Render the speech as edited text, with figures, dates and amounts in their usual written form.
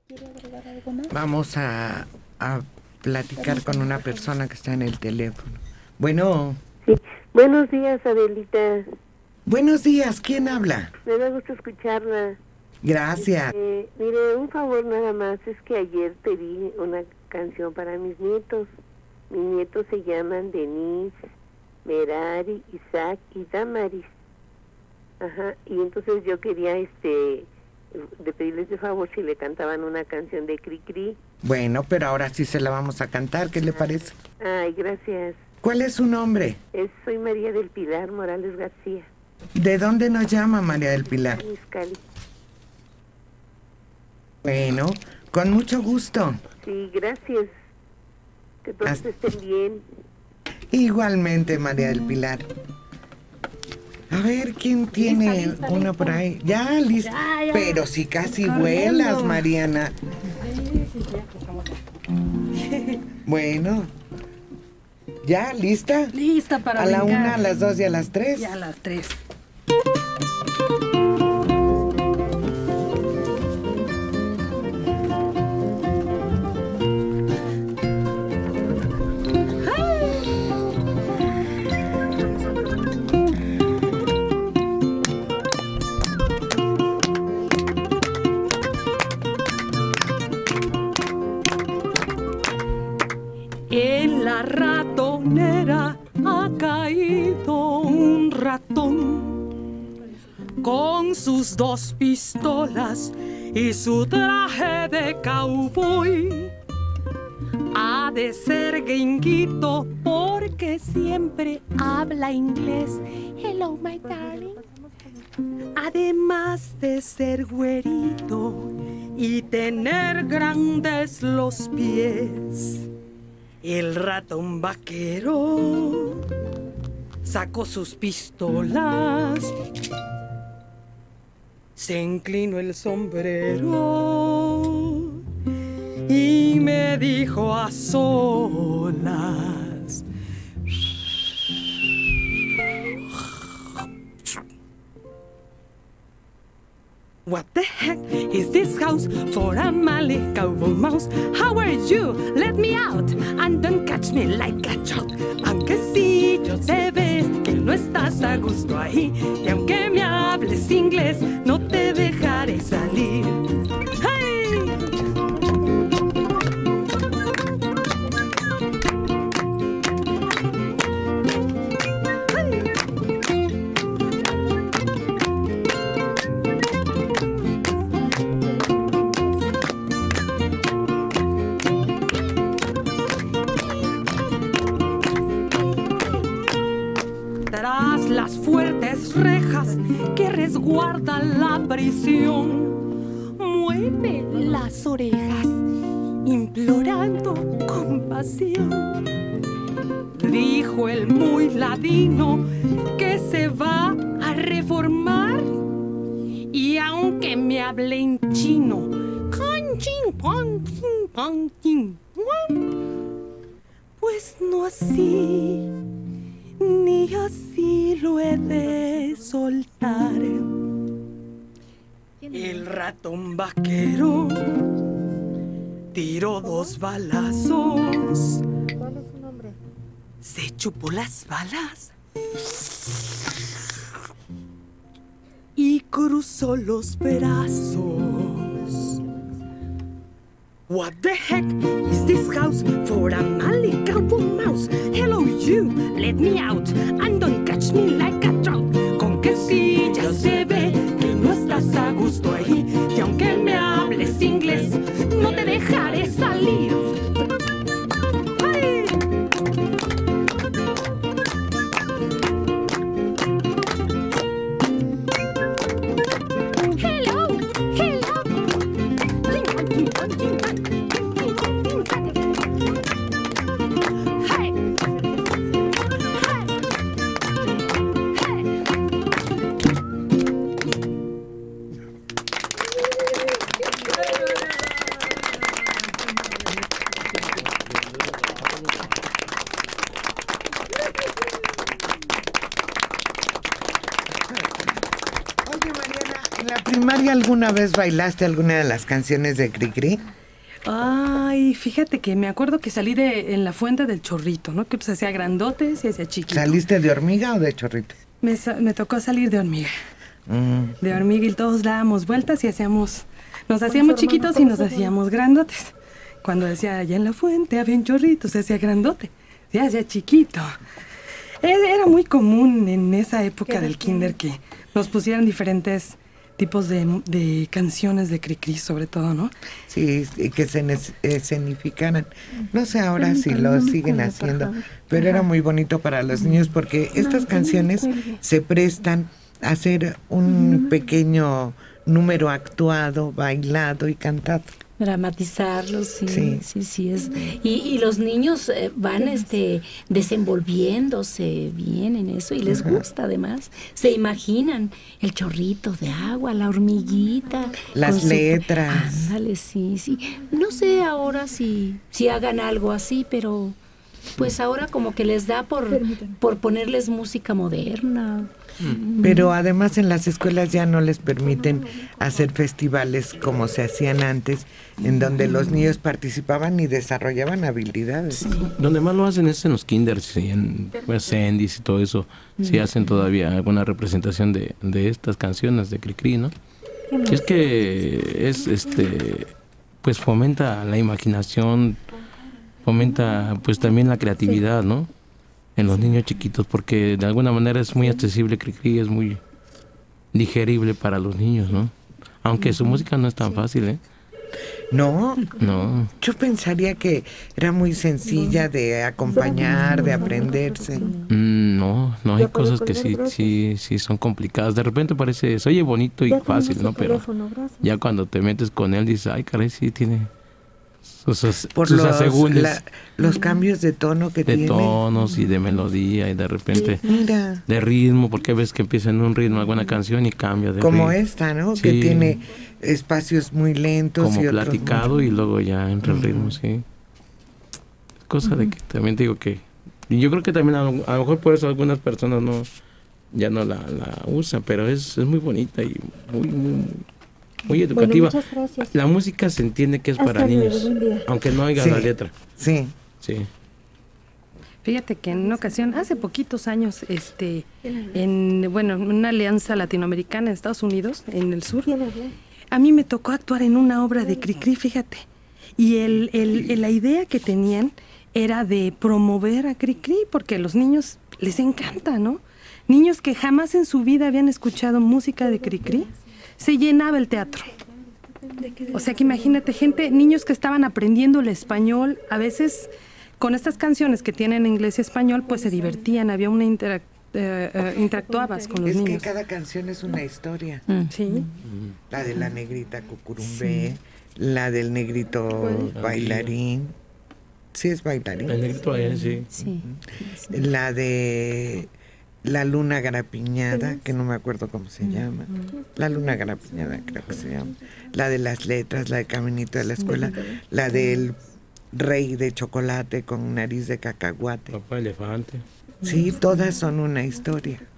¿Quiere agregar algo más? Vamos a platicar con una persona que está en el teléfono. Bueno. Sí. Buenos días, Adelita. Buenos días, ¿quién habla? Me da gusto escucharla. Gracias. Mire, un favor nada más, es que ayer pedí una canción para mis nietos. Mis nietos se llaman Denise, Merari, Isaac y Damaris. Ajá, y entonces yo quería de pedirles de favor si le cantaban una canción de Cricri. Bueno, pero ahora sí se la vamos a cantar, ¿qué le parece? Ay, gracias. ¿Cuál es su nombre? Soy María del Pilar Morales García. ¿De dónde nos llama María del Pilar? Izcalli. Bueno, con mucho gusto. Sí, gracias. Que todos estén bien. Igualmente, María del Pilar. A ver, ¿quién tiene uno por ahí? Ya, listo. Ya. Pero si casi Corriendo. vuelas, Mariana. Sí, ya, pues estamos. Bueno. ¿Ya? ¿Lista? Lista para A la brincar. 1, a las 2 y a las 3. Ya a las 3. En la ratonera ha caído un ratón con sus 2 pistolas y su traje de cowboy. Ha de ser gringuito porque siempre habla inglés. Hello, my darling. Además de ser güerito y tener grandes los pies, el ratón vaquero sacó sus pistolas, se inclinó el sombrero y me dijo a solas: What the heck is this house for a Malay cowboy mouse? How are you? Let me out and don't catch me like a chalk. Aunque sí yo te ves que no estás a gusto ahí, y aunque me hables inglés no te dejaré salir. ¡Hey! Tras las fuertes rejas que resguardan la prisión, mueve las orejas implorando compasión. Dijo el muy ladino que se va a reformar, y aunque me hable en chino, pues no así ni así lo he de soltar. El ratón vaquero tiró 2 balazos. ¿Cuál es su nombre? Se chupó las balas y cruzó los brazos. What the heck is this house for a Malay cowboy mouse? Hello you, let me out and don't catch me like a trout. Con que sí ya se ve que no estás a gusto ahí, y aunque me hables inglés no te dejaré salir. ¡Ay! Hello, hello. Hey. primaria alguna vez bailaste alguna de las canciones de Cricri? Ay, fíjate que me acuerdo que salí en la fuente del chorrito, ¿no? Que se hacía grandote, se hacía chiquito. ¿Saliste de hormiga o de chorrito? Me tocó salir de hormiga. De hormiga y todos dábamos vueltas y nos hacíamos chiquitos y nos hacíamos grandotes. Cuando decía, allá en la fuente había un chorrito, se hacía grandote, se hacía chiquito. Era muy común en esa época del kinder que nos pusieran diferentes tipos de canciones de Cricri, sobre todo, ¿no? Sí, y que se escenificaran. No sé ahora si lo siguen haciendo, pero era muy bonito para los niños porque estas canciones se prestan a hacer un pequeño número actuado, bailado y cantado. Dramatizarlos, sí es. Y los niños van desenvolviéndose bien en eso y les gusta además. Se imaginan el chorrito de agua, la hormiguita. Las letras. Ándale, sí. No sé ahora si hagan algo así, pero pues ahora como que les da por ponerles música moderna. Pero además en las escuelas ya no les permiten hacer festivales como se hacían antes, en donde los niños participaban y desarrollaban habilidades. Sí. Donde más lo hacen es en los kinders y en Sendis y todo eso. Sí hacen todavía alguna representación de estas canciones de Cricri, ¿no? Y es que pues fomenta la imaginación, fomenta pues también la creatividad, ¿no? En los niños chiquitos, porque de alguna manera es muy accesible, Cricri es muy digerible para los niños, ¿no? Aunque su música no es tan fácil, ¿eh? No, No. yo pensaría que era muy sencilla de acompañar, de aprenderse. No, hay cosas que sí son complicadas. De repente parece, se oye bonito y fácil, ¿no? Pero ya cuando te metes con él dices, ay, caray, sí tiene sus asegúnes. Los cambios de tono que tiene. De tonos y de melodía y de repente de ritmo, porque ves que empieza en un ritmo alguna canción y cambia de como ritmo. esta, ¿no? Sí. Que tiene espacios muy lentos como y otros platicado y luego ya entra el ritmo, sí. Cosa de que también te digo que, y yo creo que también a lo mejor por eso algunas personas ya no la usan, pero es muy bonita y muy educativa. Bueno, muchas gracias. La música se entiende que es para niños, aunque no haya la letra. Sí. Fíjate que en una ocasión, hace poquitos años, en una alianza latinoamericana en Estados Unidos, en el sur, a mí me tocó actuar en una obra de Cricri, fíjate. Y la idea que tenían era de promover a Cricri, porque a los niños les encanta, ¿no? Niños que jamás en su vida habían escuchado música de Cricri, se llenaba el teatro. O sea que imagínate, niños que estaban aprendiendo el español, a veces con estas canciones que tienen inglés y español, pues se divertían, había una interactuabas con los niños. Es que cada canción es una historia. Sí. La de la negrita cucurumbé, la del negrito bailarín. Sí, es bailarín. El negrito bailarín, sí. La de la luna garapiñada, que no me acuerdo cómo se llama. La luna garapiñada creo que se llama. La de las letras, la de Caminito de la Escuela, la del rey de chocolate con nariz de cacahuate. Papá elefante. Sí, todas son una historia.